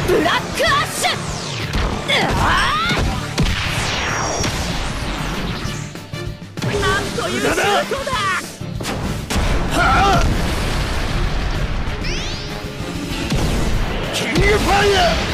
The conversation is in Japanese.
ブラックアッシュ。なんというシュートだ。はあ、キングファイヤー。